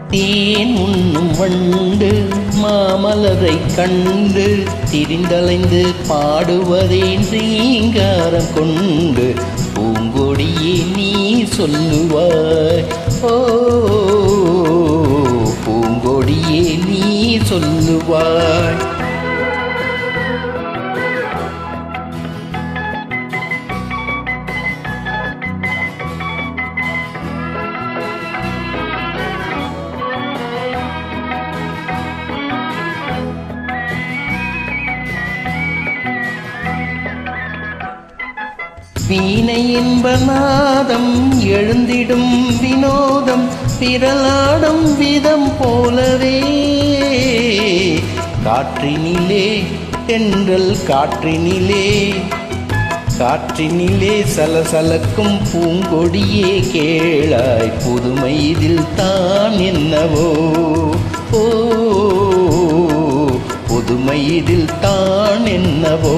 தேன் உண்ணும் வண்டு மாமலரை கண்டு திரிந்தலைந்து பாடுவதேன் ரீங்காரம் கொண்டு பூங்கொடியே நீ சொல்லுவாய். ஓ பூங்கொடியே நீ சொல்லுவாய். வீணை இன்பநாதம் எழுந்திடும் வினோதம் திரளாடும் விதம் போலவே காற்றினிலே தென்றல் காற்றினிலே சலசலக்கும் பூங்கொடியே கேளாய் புதுமை இதில் தான் என்னவோ. ஓ புதுமை இதில் தான் என்னவோ.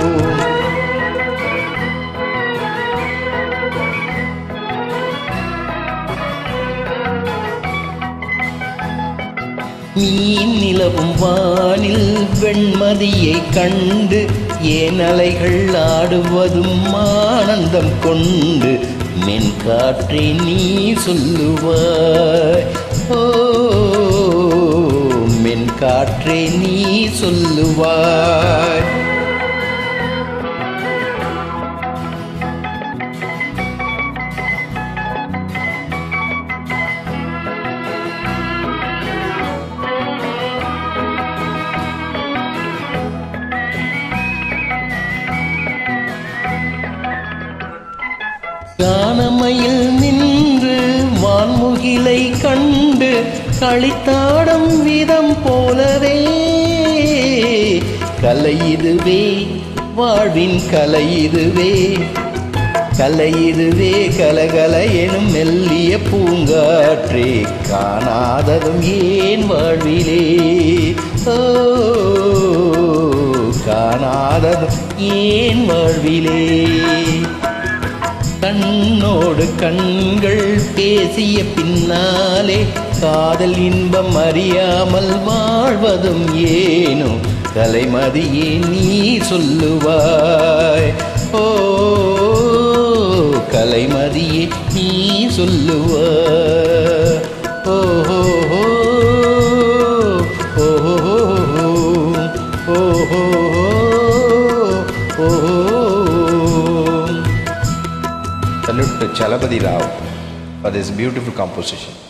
மீன் நிலவும் வானில் வெண்மதியை கண்டு ஏன் அலைகள் ஆடுவதும் ஆனந்தம் கொண்டு மென்காற்றே நீ சொல்லுவாய். ஓ மென்காற்றே நீ சொல்லுவாய். கானமையில் நின்று வான்முகிலை கண்டு களித்தாடும் விதம் போலவே கலையிதுவே வாழ்வின் கலையிதுவே கலகல எனும் மெல்லிய பூங்காற்றே காணாததும் ஏன் வாழ்விலே. ஓ காணாததும் ஏன் வாழ்விலே. கண்ணோடு கண்கள் பேசிய பின்னாலே காதல் இன்பம் அறியாமல் வாழ்வதும் ஏனோ கலைமதியே நீ சொல்லுவாய். ஓ கலைமதியே நீ சொல்லுவாய். ஓ ஓ ஓ ஓ ஓ. Salute to Chalapati Rao for this beautiful composition.